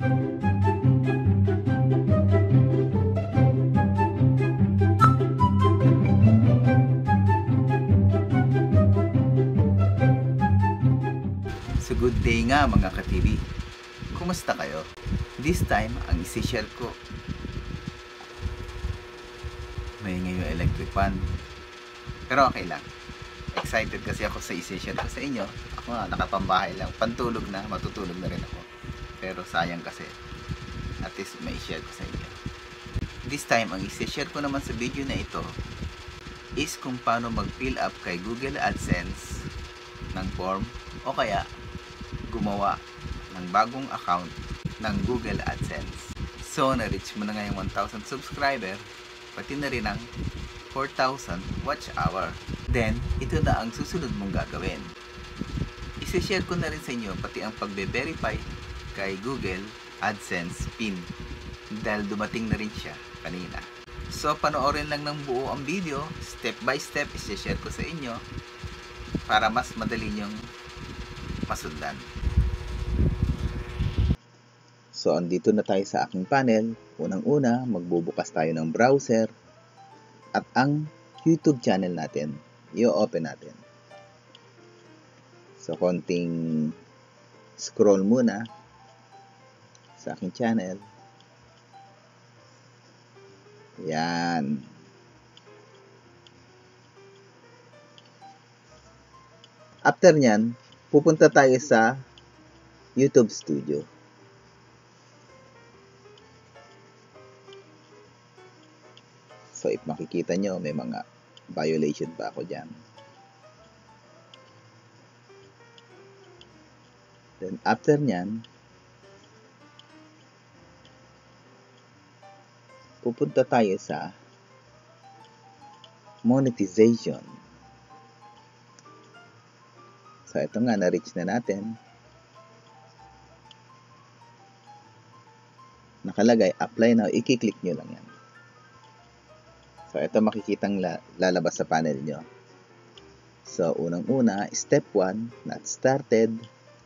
So good day nga mga ka-TV. Kumusta kayo? This time, ang isi-share ko, may ngayong electric fan. Pero okay lang. Excited kasi ako sa isi-share ko sa inyo. Ako nga, nakapambahay lang. Pantulog na, matutulog na rin ako. Pero sayang kasi. At least may share ko sa inyo. This time, ang isi-share ko naman sa video na ito is kung paano mag-fill up kay Google AdSense ng form o kaya gumawa ng bagong account ng Google AdSense. So, na-reach mo na ngayong 1,000 subscriber, pati na rin ang 4,000 watch hour. Then, ito na ang susunod mong gagawin. Isi-share ko na rin sa inyo pati ang pagbe-verify kay Google AdSense PIN dahil dumating na rin siya kanina. So, panoorin lang ng buo ang video, step by step isi-share ko sa inyo para mas madali nyong masundan. So, andito na tayo sa aking panel. Unang-una, magbubukas tayo ng browser at ang YouTube channel natin, i-open natin. So, konting scroll muna sa aking channel. Yan. After nyan, pupunta tayo sa YouTube Studio. So, if makikita nyo, may mga violation pa ako dyan. Then, after nyan, pupunta tayo sa monetization. So, ito nga, na-reach na natin. Nakalagay, apply now. I-click nyo lang yan. So, ito makikitang lalabas sa panel nyo. So, unang-una, step 1, not started.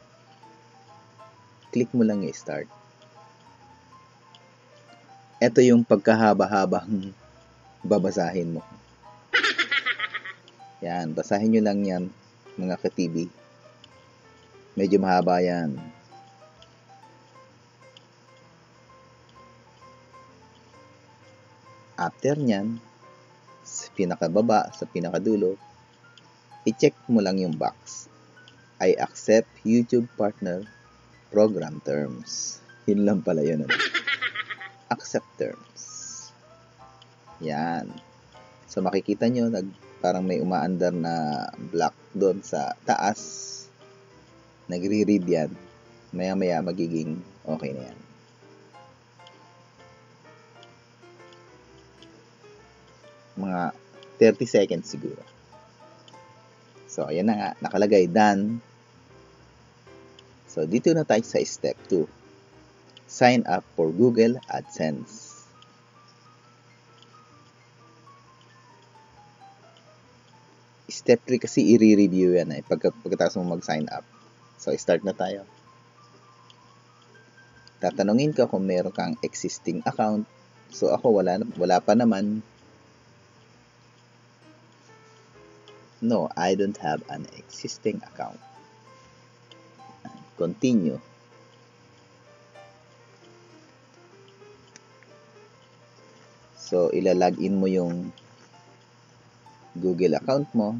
Click mo lang yung start. Ito yung pagkahaba-habang babasahin mo. Yan, basahin nyo lang yan, mga ka-TV. Medyo mahaba yan. After nyan, sa pinakababa, sa pinakadulo, i-check mo lang yung box. I accept YouTube Partner Program Terms. Yun lang pala yun. Accept terms. Yan. So makikita nyo, parang may umaandar na block doon sa taas. Nagre-read yan. Maya-maya magiging okay na yan. Mga 30 seconds siguro. So, ayan na nga. Nakalagay, done. So, dito na tayo sa step 2. Sign up for Google AdSense. Step 3 kasi i-review yan pagkatapos mo mag-sign up. So, start na tayo. Tatanungin ka kung meron kang existing account. So, ako wala pa naman. No, I don't have an existing account. Continue. So, ilalagin mo yung Google account mo.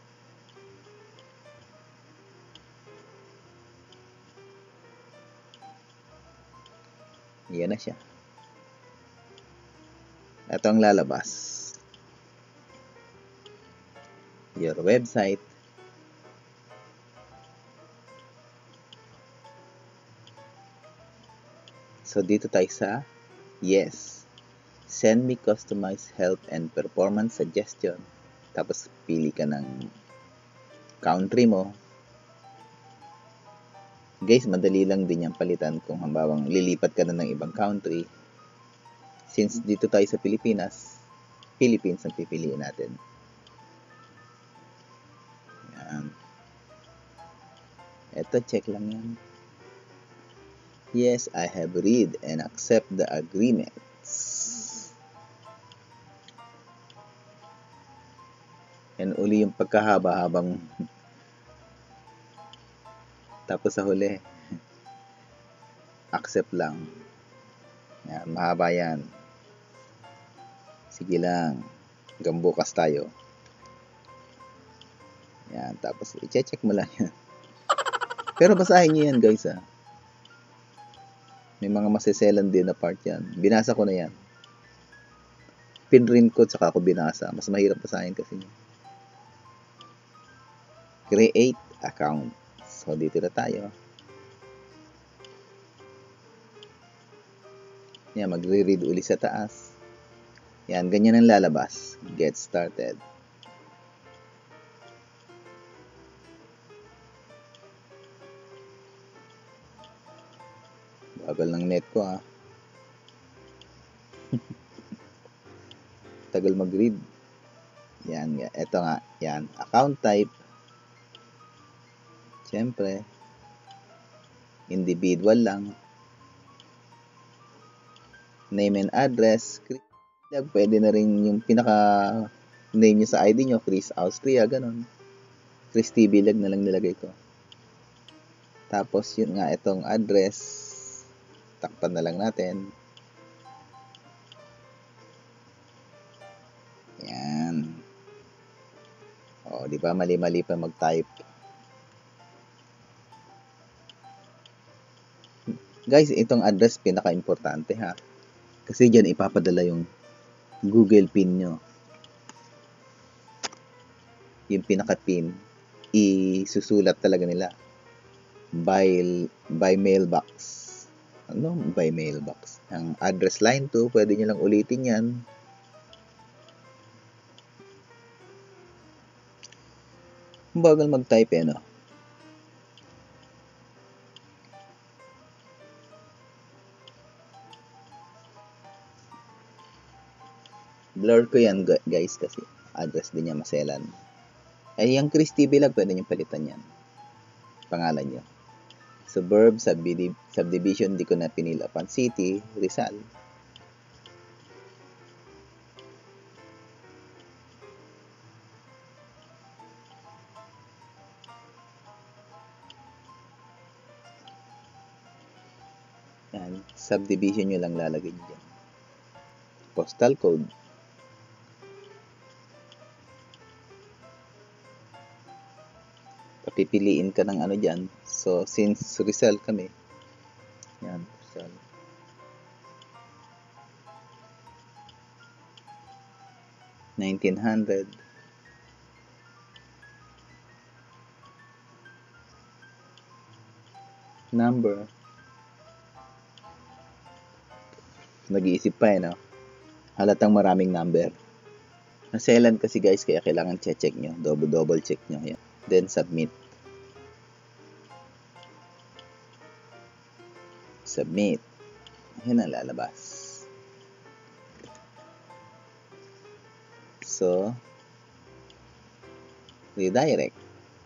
Yan na siya. Ito ang lalabas. Your website. So, dito tayo sa yes. Send me customized health and performance suggestion. Tapos, pili ka ng country mo. Guys, madali lang din yung palitan kung hambawang lilipat ka na ng ibang country. Since dito tayo sa Pilipinas, Philippines ang pipiliin natin. Yan. Ito, check lang yan. Yes, I have read and accept the agreements. Yan uli yung pagkahaba-habang tapos sa huli, accept lang. Yan, mahaba yan. Sige lang. Hanggang bukas tayo. Yan, tapos i-check mo lang yan. Pero basahin nyo yan guys ha. May mga masiselan din na part yan. Binasa ko na yan. Pinrint ko tsaka ako binasa. Mas mahirap basahin kasi. Create account. So dito na tayo. Yan, magre-read uli sa taas. Yan, ganyan ang lalabas. Get started. Bagal ng net ko ha. Tagal mag-read. Yan, eto nga. Yan, account type. Siyempre, individual lang. Name and address. Pwede na rin yung pinaka-name nyo sa ID nyo. Chris Austria, ganon. Chris TV Lag na lang nilagay ko. Tapos yun nga, itong address. Takpan na lang natin. Yan. O, di ba mali-mali pa mag-type. Guys, itong address pinaka-importante ha. Kasi dyan ipapadala yung Google PIN nyo. Yung pinaka-PIN, isusulat talaga nila. By mailbox. Ano? By mailbox. Ang address line 2, pwede nyo lang ulitin yan. Bagal mag-type no? Blur ko yan guys kasi address din niya maselan. Ay yung Chris TV Lag, pwede nyo palitan yan. Pangalan nyo. Suburb, subdivision, di ko na pinilapan. City, Rizal. Yan, subdivision nyo lang lalagay nyo dyan. Postal code. Papipiliin ka ng ano dyan. So, since Rizal kami, yan, Rizal. $1900. Number. Nag-iisip pa no? Halatang maraming number. Naselan kasi guys, kaya kailangan check nyo. Double check nyo. Yan. Then submit. Submit. Yan ang lalabas. So, redirect.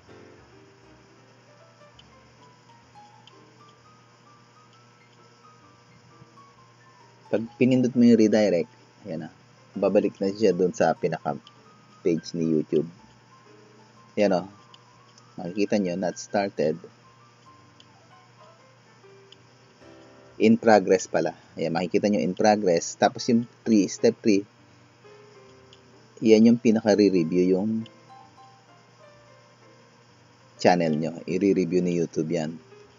Pag pinindot mo yung redirect, ayan na. Babalik na siya doon sa pinaka-page ni YouTube. Ayan o. Makikita nyo, not started. In progress pala. Ayan, makikita nyo in progress. Tapos yung step 3, yan yung pinaka-re-review yung channel nyo. I-re-review ni YouTube yan.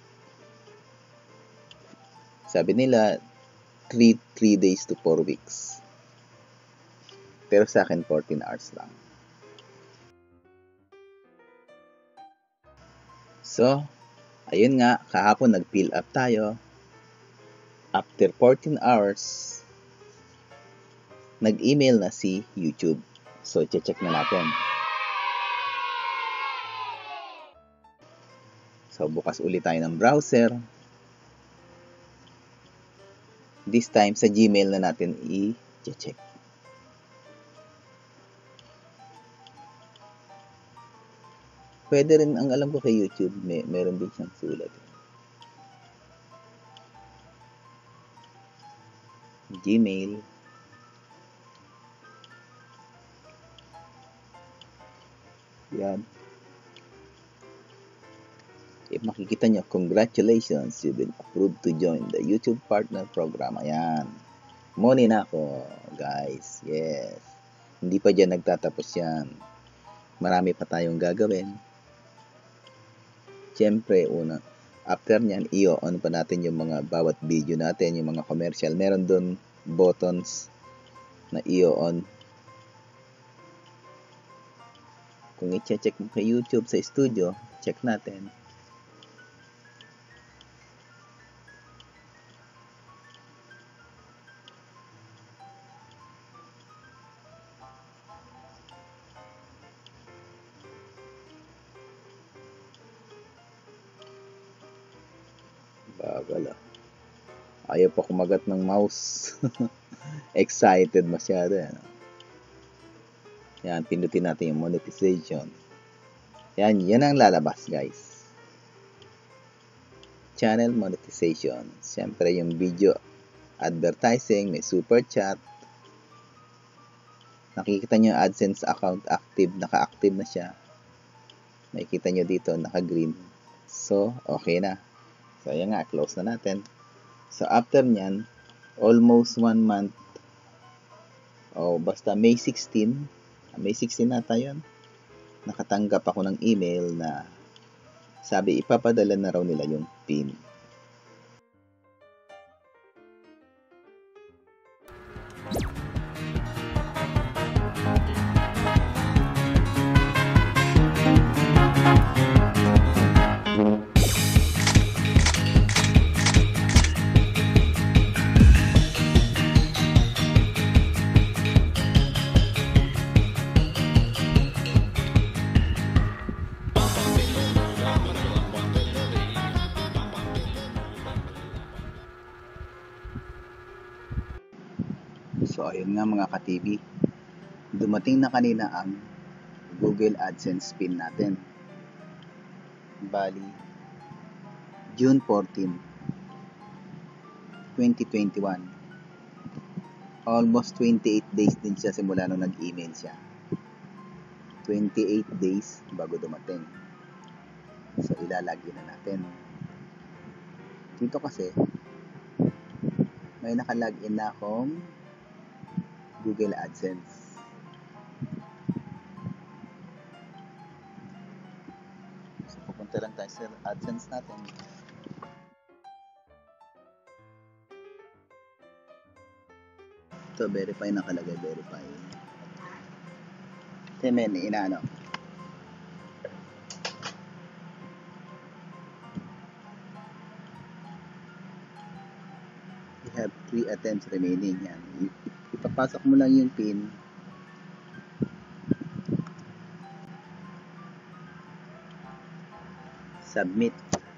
Sabi nila, 3 days to 4 weeks. Pero sa akin, 14 hours lang. So, ayun nga, kahapon nag-fill up tayo. After 14 hours, nag-email na si YouTube. So, check na natin. So, bukas ulit tayo ng browser. This time, sa Gmail na natin i-check. Pwede rin, ang alam ko kay YouTube, meron din siyang sulat. Gmail. Yan. If makikita nyo, congratulations, you've been approved to join the YouTube Partner Program. Ayan. Money na ako, guys. Yes. Hindi pa dyan nagtatapos yan. Marami pa tayong gagawin. Siyempre, after nyan, i-on pa natin yung mga bawat video natin, yung mga commercial. Meron doon buttons na i-on. Kung i-check mo kay YouTube sa studio, check natin. Bagal ah. Ayaw pa kumagat ng mouse. Excited masyado. Yan, pindutin natin yung monetization. Yan ang lalabas, guys. Channel monetization. Siyempre yung video advertising, may super chat. Nakikita nyo yung AdSense account active, naka-active na siya. Nakikita nyo dito, naka-green. So, okay na. So, ayan nga, close na natin. So, after nyan, almost 1 month, basta May 16 nata yun, nakatanggap ako ng email na sabi, ipapadala na raw nila yung PIN. So, ayun nga mga ka-TV. Dumating na kanina ang Google AdSense PIN natin. Bali, June 14, 2021. Almost 28 days din siya simula nung nag-email siya. 28 days bago dumating. So, ilalagay na natin. Dito kasi, may nakalagin na akong Google AdSense. So, pupunta lang tayo sa AdSense natin. Ito, verify, nakalagay verify. Ito may inaano. You have 3 attempts remaining. Yan. Ipapasok mo lang yung PIN. Submit.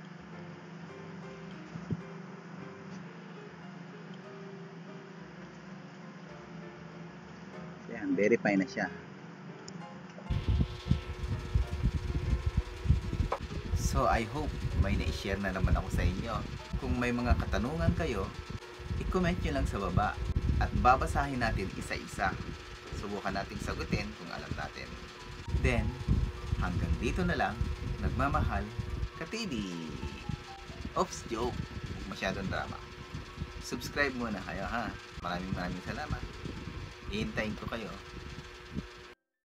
Yan, verify na siya. So, I hope may na-share na naman ako sa inyo. Kung may mga katanungan kayo, i-comment nyo lang sa baba at babasahin natin isa-isa. Subukan natin sagutin kung alam natin. Then, hanggang dito na lang. Nagmamahal, ka-TV. Oops, joke. Huwag masyadong drama. Subscribe muna kayo, ha? Maraming salamat. Hihintayin ko kayo.